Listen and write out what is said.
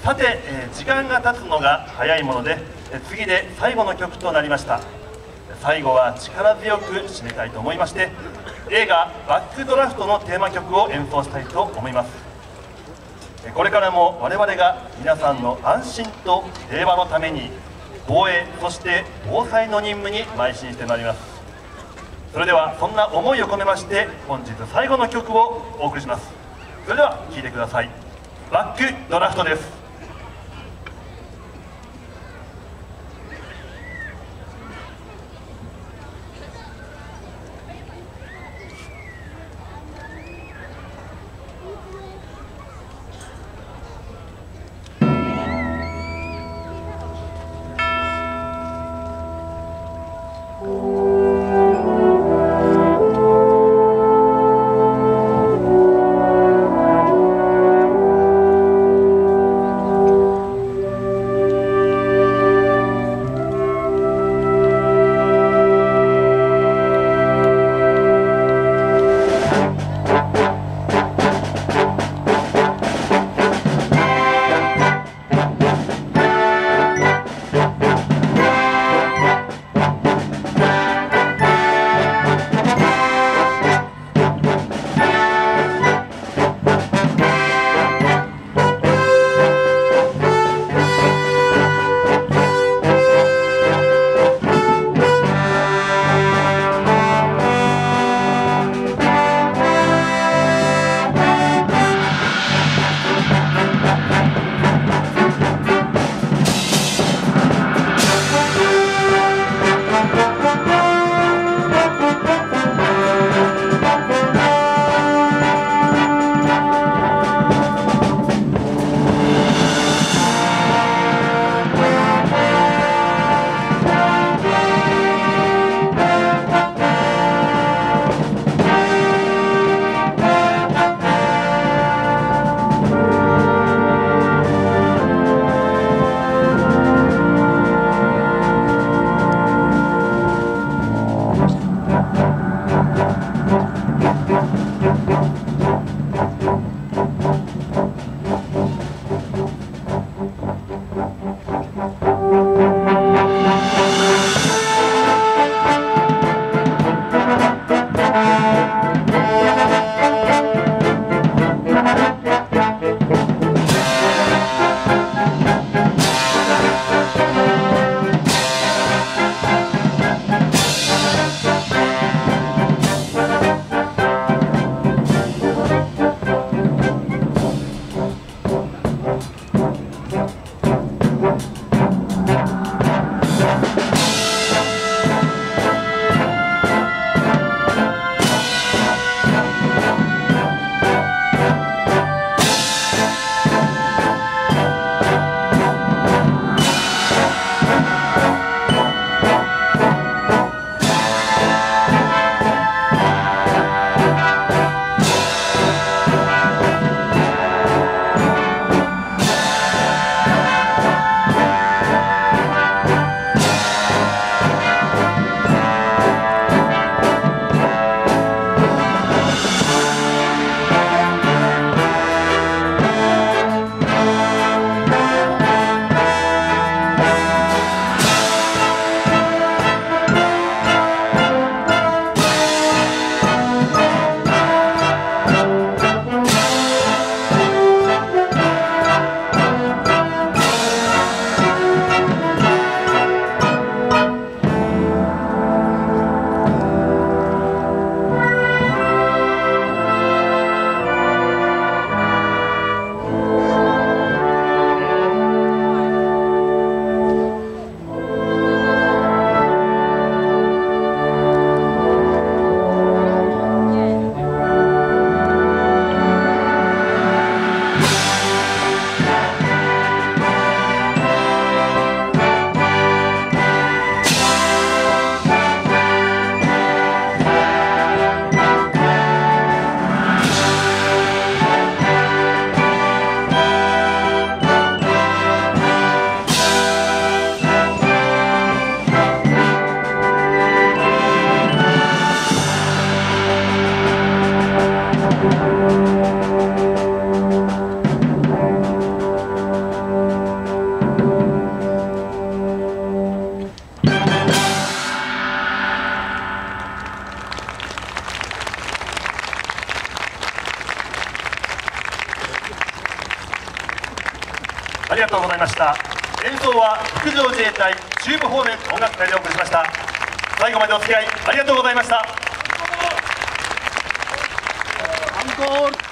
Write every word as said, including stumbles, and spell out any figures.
さて、えー、時間が経つのが早いもので、えー、次で最後の曲となりました。最後は力強く締めたいと思いまして、映画「バックドラフト」のテーマ曲を演奏したいと思います。これからも我々が皆さんの安心と平和のために防衛、そして防災の任務に邁進してまいります。それではそんな思いを込めまして本日最後の曲をお送りします。それでは聴いてください。バックドラフトです。 ありがとうございました。演奏は陸上自衛隊中部方面音楽隊でお送りしました。最後までお付き合いありがとうございました。 アンコール。